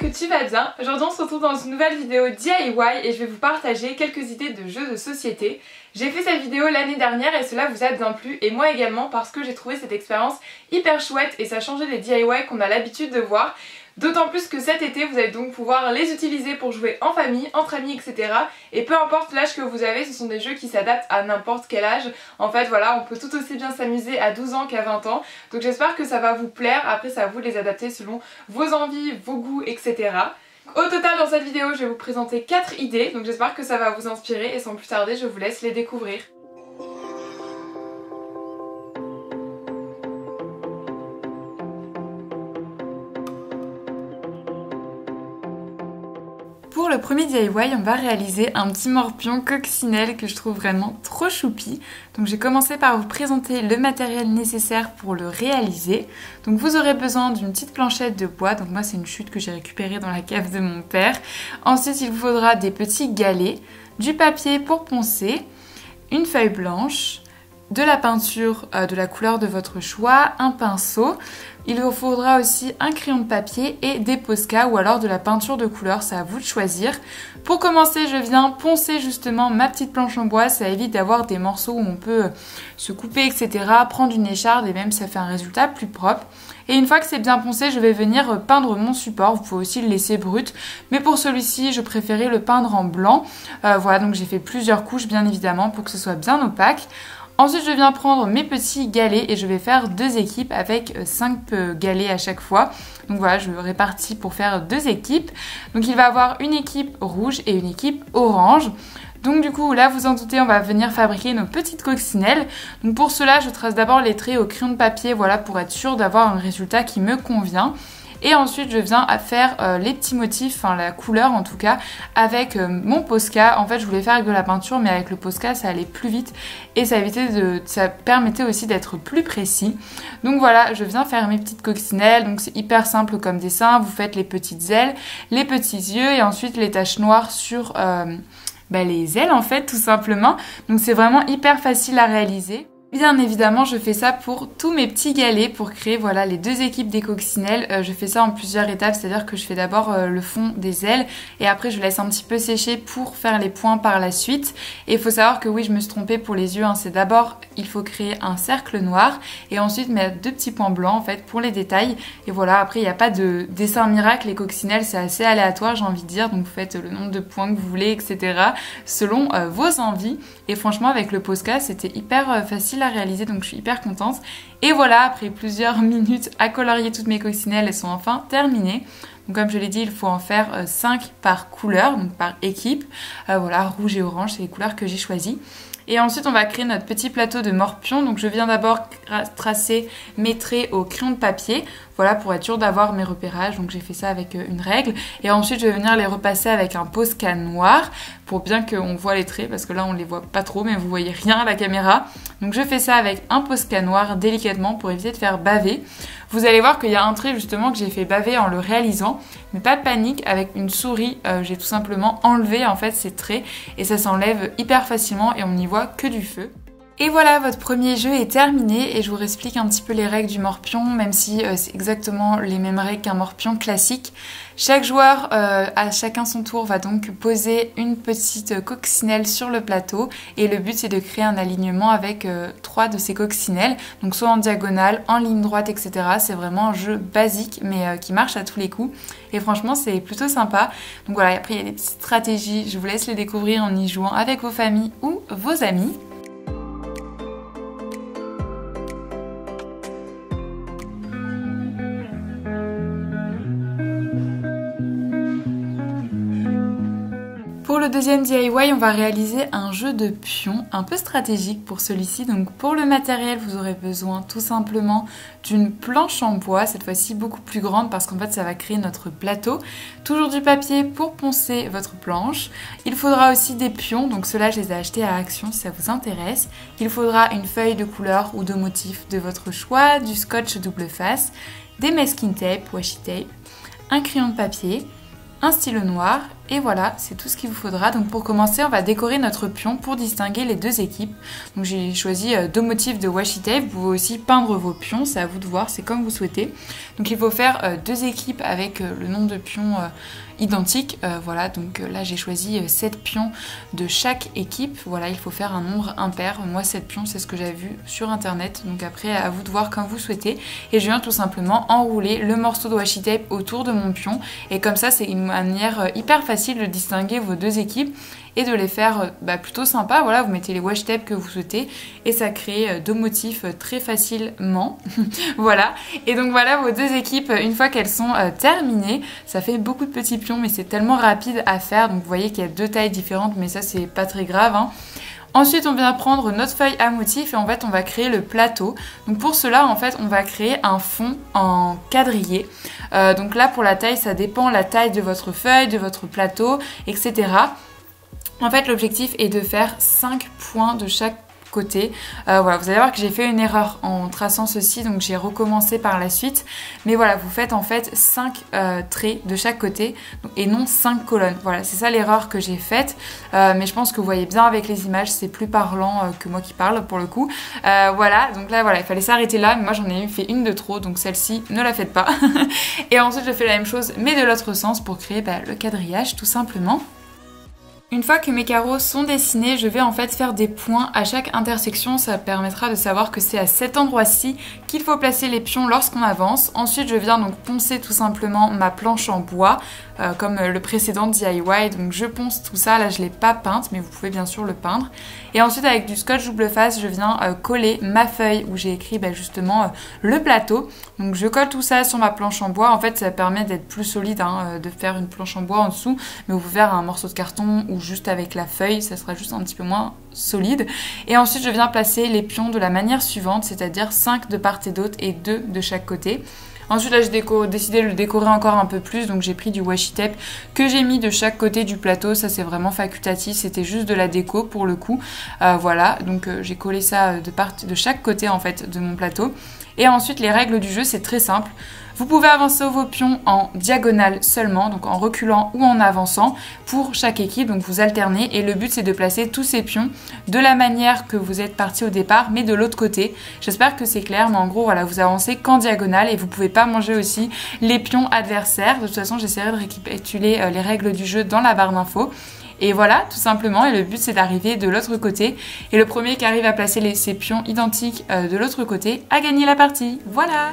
que tu vas bien. Aujourd'hui on se retrouve dans une nouvelle vidéo DIY et je vais vous partager quelques idées de jeux de société. J'ai fait cette vidéo l'année dernière et cela vous a bien plu et moi également parce que j'ai trouvé cette expérience hyper chouette et ça changeait des DIY qu'on a l'habitude de voir. D'autant plus que cet été vous allez donc pouvoir les utiliser pour jouer en famille, entre amis, etc. Et peu importe l'âge que vous avez, ce sont des jeux qui s'adaptent à n'importe quel âge. En fait voilà, on peut tout aussi bien s'amuser à 12 ans qu'à 20 ans. Donc j'espère que ça va vous plaire, après c'est à vous de les adapter selon vos envies, vos goûts, etc. Au total dans cette vidéo je vais vous présenter 4 idées, donc j'espère que ça va vous inspirer et sans plus tarder je vous laisse les découvrir. Pour le premier DIY, on va réaliser un petit morpion coccinelle que je trouve vraiment trop choupi. Donc j'ai commencé par vous présenter le matériel nécessaire pour le réaliser. Donc vous aurez besoin d'une petite planchette de bois. Donc moi c'est une chute que j'ai récupérée dans la cave de mon père. Ensuite il vous faudra des petits galets, du papier pour poncer, une feuille blanche, de la peinture de la couleur de votre choix, un pinceau. Il vous faudra aussi un crayon de papier et des Posca ou alors de la peinture de couleur, c'est à vous de choisir. Pour commencer, je viens poncer justement ma petite planche en bois, ça évite d'avoir des morceaux où on peut se couper, etc. Prendre une écharde et même ça fait un résultat plus propre. Et une fois que c'est bien poncé, je vais venir peindre mon support. Vous pouvez aussi le laisser brut, mais pour celui-ci, je préférais le peindre en blanc. Voilà, donc j'ai fait plusieurs couches bien évidemment pour que ce soit bien opaque. Ensuite je viens prendre mes petits galets et je vais faire 2 équipes avec 5 galets à chaque fois. Donc voilà, je répartis pour faire 2 équipes. Donc il va y avoir une équipe rouge et une équipe orange. Donc du coup là vous en doutez, on va venir fabriquer nos petites coccinelles. Donc pour cela je trace d'abord les traits au crayon de papier, voilà, pour être sûre d'avoir un résultat qui me convient. Et ensuite je viens à faire les petits motifs, enfin la couleur en tout cas, avec mon Posca. En fait je voulais faire avec de la peinture mais avec le Posca ça allait plus vite et ça permettait aussi d'être plus précis. Donc voilà, je viens faire mes petites coccinelles, donc c'est hyper simple comme dessin. Vous faites les petites ailes, les petits yeux et ensuite les taches noires sur les ailes en fait tout simplement. Donc c'est vraiment hyper facile à réaliser. Bien évidemment, je fais ça pour tous mes petits galets pour créer voilà les 2 équipes des coccinelles. Je fais ça en plusieurs étapes, c'est-à-dire que je fais d'abord le fond des ailes et après je laisse un petit peu sécher pour faire les points par la suite. Et il faut savoir que oui, je me suis trompée pour les yeux, hein. C'est d'abord, il faut créer un cercle noir et ensuite mettre 2 petits points blancs en fait pour les détails. Et voilà, après il n'y a pas de dessin miracle, les coccinelles c'est assez aléatoire j'ai envie de dire, donc vous faites le nombre de points que vous voulez, etc. selon vos envies. Et franchement avec le Posca c'était hyper facile à réaliser, donc je suis hyper contente. Et voilà, après plusieurs minutes à colorier toutes mes coccinelles, elles sont enfin terminées. Donc comme je l'ai dit, il faut en faire 5 par couleur, donc par équipe. Voilà, rouge et orange, c'est les couleurs que j'ai choisies. Et ensuite on va créer notre petit plateau de morpion. Donc je viens d'abord tracer mes traits au crayon de papier, voilà, pour être sûre d'avoir mes repérages. Donc j'ai fait ça avec une règle et ensuite je vais venir les repasser avec un Posca noir pour bien qu'on voit les traits, parce que là on les voit pas trop mais vous voyez rien à la caméra. Donc je fais ça avec un Posca noir délicatement pour éviter de faire baver. Vous allez voir qu'il y a un trait justement que j'ai fait baver en le réalisant, mais pas de panique, avec une souris j'ai tout simplement enlevé en fait ces traits et ça s'enlève hyper facilement et on n'y voit que du feu. Et voilà, votre premier jeu est terminé et je vous explique un petit peu les règles du morpion, même si c'est exactement les mêmes règles qu'un morpion classique. Chaque joueur, à chacun son tour, va donc poser une petite coccinelle sur le plateau et le but c'est de créer un alignement avec 3 de ces coccinelles, donc soit en diagonale, en ligne droite, etc. C'est vraiment un jeu basique mais qui marche à tous les coups et franchement c'est plutôt sympa. Donc voilà, après il y a des petites stratégies, je vous laisse les découvrir en y jouant avec vos familles ou vos amis. Pour le deuxième DIY, on va réaliser un jeu de pions un peu stratégique pour celui-ci. Donc pour le matériel, vous aurez besoin tout simplement d'une planche en bois, cette fois-ci beaucoup plus grande parce qu'en fait ça va créer notre plateau. Toujours du papier pour poncer votre planche. Il faudra aussi des pions, donc ceux-là je les ai achetés à Action si ça vous intéresse. Il faudra une feuille de couleur ou de motif de votre choix, du scotch double face, des masking tape, washi tape, un crayon de papier, un stylo noir, Et voilà, c'est tout ce qu'il vous faudra. Donc pour commencer, on va décorer notre pion pour distinguer les deux équipes. Donc j'ai choisi deux motifs de washi tape. Vous pouvez aussi peindre vos pions, c'est à vous de voir, c'est comme vous souhaitez. Donc il faut faire deux équipes avec le nombre de pions identiques. Voilà, donc là j'ai choisi 7 pions de chaque équipe. Voilà, il faut faire un nombre impair. Moi 7 pions, c'est ce que j'avais vu sur internet. Donc après, à vous de voir comme vous souhaitez. Et je viens tout simplement enrouler le morceau de washi tape autour de mon pion. Et comme ça, c'est une manière hyper facile de distinguer vos deux équipes et de les faire plutôt sympa. Voilà, vous mettez les washi tape que vous souhaitez et ça crée deux motifs très facilement. Voilà, et donc voilà vos deux équipes une fois qu'elles sont terminées. Ça fait beaucoup de petits pions mais c'est tellement rapide à faire, donc vous voyez qu'il y a deux tailles différentes mais ça c'est pas très grave, hein. Ensuite, on vient prendre notre feuille à motif et en fait, on va créer le plateau. Donc pour cela, en fait, on va créer un fond en quadrillé. Donc là, pour la taille, ça dépend la taille de votre feuille, de votre plateau, etc. En fait, l'objectif est de faire 5 points de chaque côté. Voilà, vous allez voir que j'ai fait une erreur en traçant ceci, donc j'ai recommencé par la suite. Mais voilà, vous faites en fait 5 traits de chaque côté et non 5 colonnes. Voilà, c'est ça l'erreur que j'ai faite. Mais je pense que vous voyez bien avec les images, c'est plus parlant que moi qui parle pour le coup. Voilà, donc là, voilà, il fallait s'arrêter là. Mais moi, j'en ai fait une de trop, donc celle-ci, ne la faites pas. Et ensuite, je fais la même chose, mais de l'autre sens pour créer le quadrillage, tout simplement. Une fois que mes carreaux sont dessinés, je vais en fait faire des points à chaque intersection. Ça permettra de savoir que c'est à cet endroit-ci qu'il faut placer les pions lorsqu'on avance. Ensuite, je viens donc poncer tout simplement ma planche en bois, comme le précédent DIY. Donc je ponce tout ça. Là, je ne l'ai pas peinte, mais vous pouvez bien sûr le peindre. Et ensuite, avec du scotch double face, je viens coller ma feuille où j'ai écrit justement le plateau. Donc je colle tout ça sur ma planche en bois. En fait, ça permet d'être plus solide, hein, de faire une planche en bois en dessous. Mais vous pouvez faire un morceau de carton ou juste avec la feuille, ça sera juste un petit peu moins solide. Et ensuite, je viens placer les pions de la manière suivante, c'est-à-dire 5 de part et d'autre et 2 de chaque côté. Ensuite, là, j'ai décidé de le décorer encore un peu plus, donc j'ai pris du washi tape que j'ai mis de chaque côté du plateau. Ça, c'est vraiment facultatif, c'était juste de la déco pour le coup. Voilà, donc j'ai collé ça de chaque côté en fait de mon plateau. Et ensuite, les règles du jeu, c'est très simple. Vous pouvez avancer vos pions en diagonale seulement, donc en reculant ou en avançant pour chaque équipe, donc vous alternez. Et le but, c'est de placer tous ces pions de la manière que vous êtes parti au départ, mais de l'autre côté. J'espère que c'est clair, mais en gros, voilà, vous avancez qu'en diagonale et vous pouvez pas manger aussi les pions adversaires. De toute façon, j'essaierai de récapituler les règles du jeu dans la barre d'infos. Et voilà, tout simplement, et le but c'est d'arriver de l'autre côté. Et le premier qui arrive à placer ses pions identiques de l'autre côté a gagné la partie. Voilà!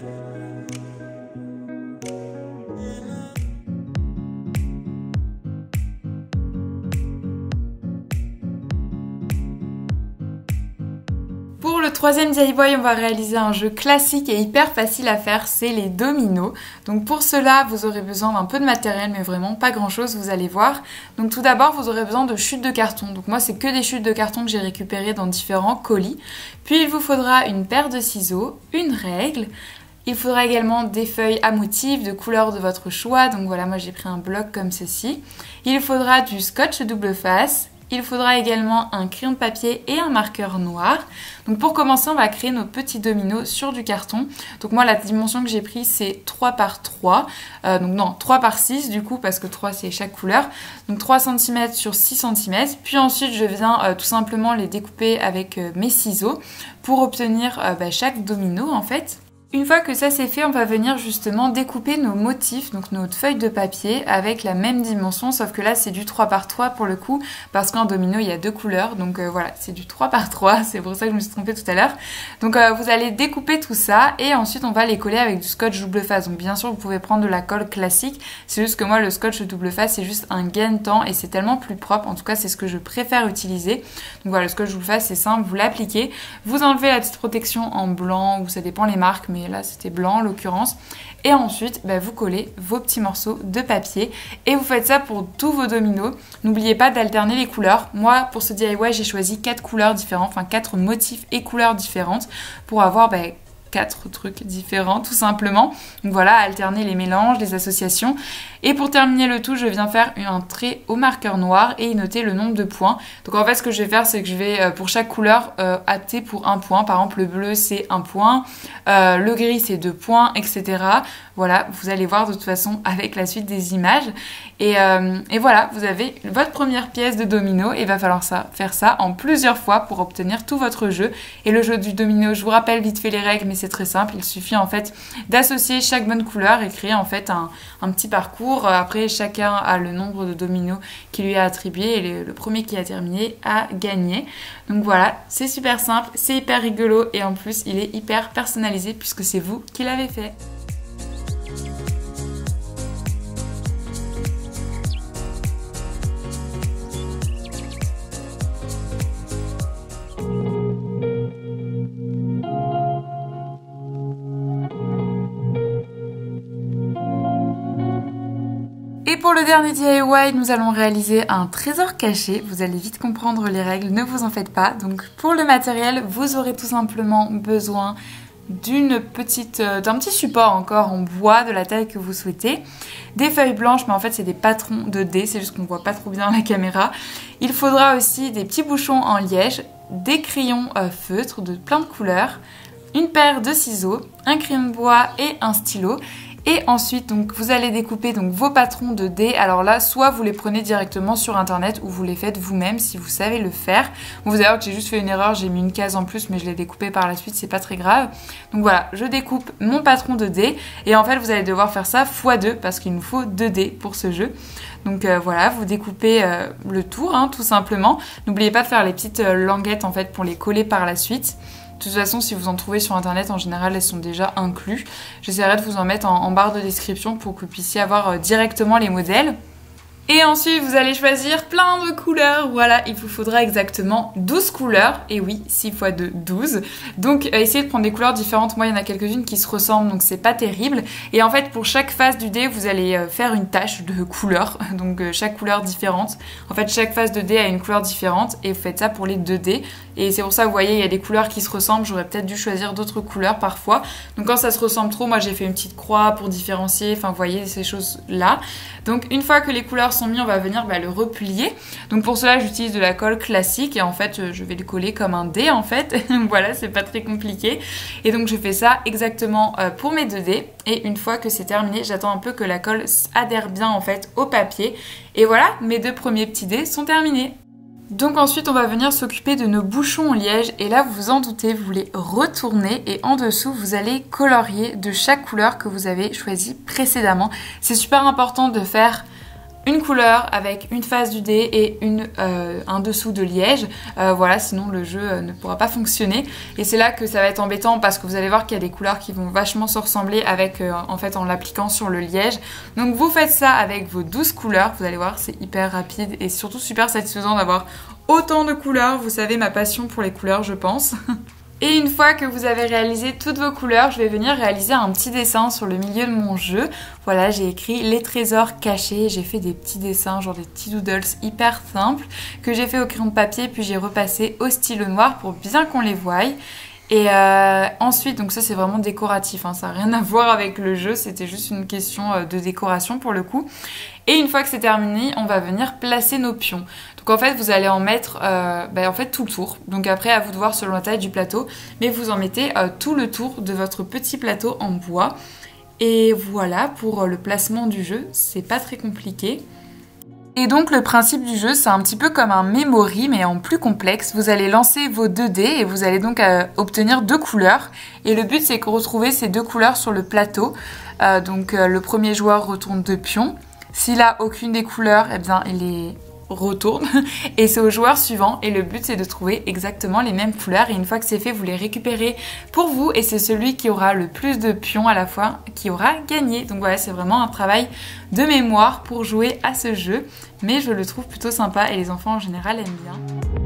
Pour le troisième DIY, on va réaliser un jeu classique et hyper facile à faire, c'est les dominos. Donc pour cela, vous aurez besoin d'un peu de matériel, mais vraiment pas grand chose, vous allez voir. Donc tout d'abord, vous aurez besoin de chutes de carton. Donc moi, c'est que des chutes de carton que j'ai récupérées dans différents colis. Puis il vous faudra une paire de ciseaux, une règle. Il faudra également des feuilles à motifs de couleur de votre choix. Donc voilà, moi j'ai pris un bloc comme ceci. Il faudra du scotch double face. Il faudra également un crayon de papier et un marqueur noir. Donc pour commencer, on va créer nos petits dominos sur du carton. Donc moi, la dimension que j'ai prise, c'est 3 par 3. Donc non, 3 par 6 du coup, parce que 3 c'est chaque couleur. Donc 3 cm sur 6 cm. Puis ensuite, je viens tout simplement les découper avec mes ciseaux pour obtenir chaque domino en fait. Une fois que ça c'est fait, on va venir justement découper nos motifs, donc notre feuille de papier avec la même dimension, sauf que là c'est du 3 par 3 pour le coup, parce qu'un domino il y a deux couleurs, donc voilà, c'est du 3 par 3, c'est pour ça que je me suis trompée tout à l'heure. Donc vous allez découper tout ça et ensuite on va les coller avec du scotch double face. Donc bien sûr vous pouvez prendre de la colle classique, c'est juste que moi le scotch double face c'est juste un gain de temps et c'est tellement plus propre, en tout cas c'est ce que je préfère utiliser. Donc voilà, le scotch double face c'est simple, vous l'appliquez, vous enlevez la petite protection en blanc ou ça dépend les marques, mais là c'était blanc en l'occurrence, et ensuite vous collez vos petits morceaux de papier et vous faites ça pour tous vos dominos. N'oubliez pas d'alterner les couleurs. Moi pour ce DIY j'ai choisi 4 couleurs différentes, enfin 4 motifs et couleurs différentes pour avoir 4 trucs différents tout simplement. Donc voilà, alterner les mélanges, les associations. Et pour terminer le tout, je viens faire un trait au marqueur noir et y noter le nombre de points. Donc en fait, ce que je vais faire, c'est que je vais pour chaque couleur opter pour un point. Par exemple, le bleu c'est 1 point, le gris c'est 2 points, etc. Voilà, vous allez voir de toute façon avec la suite des images. Et voilà, vous avez votre première pièce de domino et il va falloir faire ça en plusieurs fois pour obtenir tout votre jeu. Et le jeu du domino, je vous rappelle vite fait les règles, mais c'est très simple. Il suffit en fait d'associer chaque bonne couleur et créer en fait un petit parcours. Après, chacun a le nombre de dominos qui lui a attribué et le premier qui a terminé a gagné. Donc voilà, c'est super simple, c'est hyper rigolo et en plus, il est hyper personnalisé puisque c'est vous qui l'avez fait. Et pour le dernier DIY, nous allons réaliser un trésor caché. Vous allez vite comprendre les règles, ne vous en faites pas. Donc pour le matériel, vous aurez tout simplement besoin d'un petit support encore en bois de la taille que vous souhaitez, des feuilles blanches, mais en fait c'est des patrons de dés, c'est juste qu'on voit pas trop bien la caméra. Il faudra aussi des petits bouchons en liège, des crayons feutres de plein de couleurs, une paire de ciseaux, un crayon de bois et un stylo. Et ensuite, donc, vous allez découper donc, vos patrons de dés. Alors là, soit vous les prenez directement sur internet ou vous les faites vous-même si vous savez le faire. Bon, vous allez voir que j'ai juste fait une erreur, j'ai mis une case en plus, mais je l'ai découpé par la suite, c'est pas très grave. Donc voilà, je découpe mon patron de dés. Et en fait, vous allez devoir faire ça x2 parce qu'il nous faut 2 dés pour ce jeu. Donc voilà, vous découpez le tour, hein, tout simplement. N'oubliez pas de faire les petites languettes en fait pour les coller par la suite. De toute façon, si vous en trouvez sur internet, en général, elles sont déjà incluses. J'essaierai de vous en mettre en barre de description pour que vous puissiez avoir directement les modèles. Et ensuite, vous allez choisir plein de couleurs. Voilà, il vous faudra exactement 12 couleurs. Et oui, 6 x 2, 12. Donc, essayez de prendre des couleurs différentes. Moi, il y en a quelques-unes qui se ressemblent, donc c'est pas terrible. Et en fait, pour chaque face du dé, vous allez faire une tache de couleurs. Donc, chaque couleur différente. En fait, chaque face de dé a une couleur différente. Et vous faites ça pour les 2 dés. Et c'est pour ça que vous voyez, il y a des couleurs qui se ressemblent. J'aurais peut-être dû choisir d'autres couleurs parfois. Donc, quand ça se ressemble trop, moi, j'ai fait une petite croix pour différencier. Enfin, vous voyez, ces choses-là. Donc, une fois que les couleurs sont mis, on va venir le replier. Donc pour cela, j'utilise de la colle classique et en fait, je vais le coller comme un dé en fait. Voilà, c'est pas très compliqué. Et donc je fais ça exactement pour mes 2 dés. Et une fois que c'est terminé, j'attends un peu que la colle adhère bien en fait au papier. Et voilà, mes 2 premiers petits dés sont terminés. Donc ensuite, on va venir s'occuper de nos bouchons en liège. Et là, vous vous en doutez, vous les retournez et en dessous, vous allez colorier de chaque couleur que vous avez choisie précédemment. C'est super important de faire une couleur avec une face du dé et un dessous de liège. Voilà, sinon le jeu ne pourra pas fonctionner. Et c'est là que ça va être embêtant parce que vous allez voir qu'il y a des couleurs qui vont vachement se ressembler avec, en fait, en l'appliquant sur le liège. Donc vous faites ça avec vos 12 couleurs. Vous allez voir, c'est hyper rapide et surtout super satisfaisant d'avoir autant de couleurs. Vous savez ma passion pour les couleurs, je pense. Et une fois que vous avez réalisé toutes vos couleurs, je vais venir réaliser un petit dessin sur le milieu de mon jeu. Voilà, j'ai écrit les trésors cachés. J'ai fait des petits dessins, genre des petits doodles hyper simples que j'ai fait au crayon de papier, puis j'ai repassé au stylo noir pour bien qu'on les voie. Et ensuite, donc ça c'est vraiment décoratif, hein, ça n'a rien à voir avec le jeu, c'était juste une question de décoration pour le coup. Et une fois que c'est terminé, on va venir placer nos pions. Donc en fait, vous allez en mettre en fait, tout le tour. Donc après, à vous de voir selon la taille du plateau. Mais vous en mettez tout le tour de votre petit plateau en bois. Et voilà, pour le placement du jeu, c'est pas très compliqué. Et donc le principe du jeu, c'est un petit peu comme un memory, mais en plus complexe. Vous allez lancer vos 2 dés et vous allez donc obtenir 2 couleurs. Et le but, c'est que retrouver ces 2 couleurs sur le plateau. Le premier joueur retourne 2 pions. S'il a aucune des couleurs, eh bien, il les retourne. Et c'est au joueur suivant. Et le but, c'est de trouver exactement les mêmes couleurs. Et une fois que c'est fait, vous les récupérez pour vous. Et c'est celui qui aura le plus de pions à la fois qui aura gagné. Donc voilà, c'est vraiment un travail de mémoire pour jouer à ce jeu. Mais je le trouve plutôt sympa et les enfants en général aiment bien.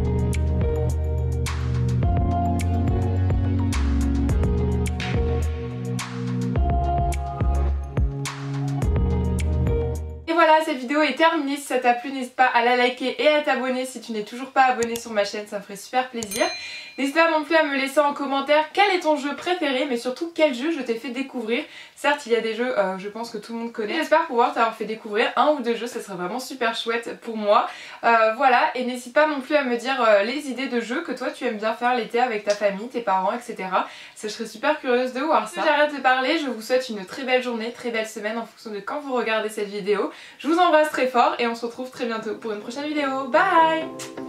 Voilà, cette vidéo est terminée. Si ça t'a plu, n'hésite pas à la liker et à t'abonner si tu n'es toujours pas abonné sur ma chaîne, ça me ferait super plaisir. N'hésite pas non plus à me laisser en commentaire quel est ton jeu préféré, mais surtout quel jeu je t'ai fait découvrir. Certes, il y a des jeux, je pense que tout le monde connaît. J'espère pouvoir t'avoir fait découvrir un ou deux jeux, ça serait vraiment super chouette pour moi. Voilà, et n'hésite pas non plus à me dire les idées de jeux que toi tu aimes bien faire l'été avec ta famille, tes parents, etc. Ça, je serais super curieuse de voir ça. J'arrête de parler, je vous souhaite une très belle journée, très belle semaine en fonction de quand vous regardez cette vidéo. Je vous embrasse très fort et on se retrouve très bientôt pour une prochaine vidéo. Bye!